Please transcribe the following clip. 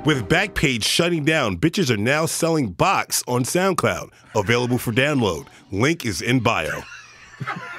With Backpage shutting down, bitches are now selling Box on SoundCloud. Available for download. Link is in bio.